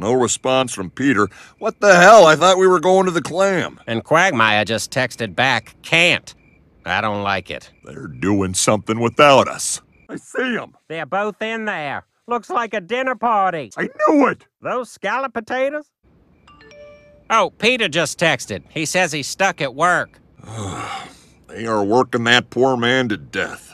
no response from Peter. What the hell? I thought we were going to the clam. And Quagmire just texted back, can't. I don't like it. They're doing something without us. I see them. They're both in there. Looks like a dinner party. I knew it. Those scalloped potatoes? Oh, Peter just texted. He says he's stuck at work. They are working that poor man to death.